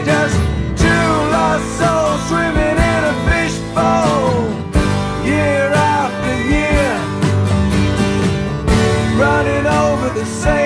Just two lost souls swimming in a fishbowl, year after year, running over the same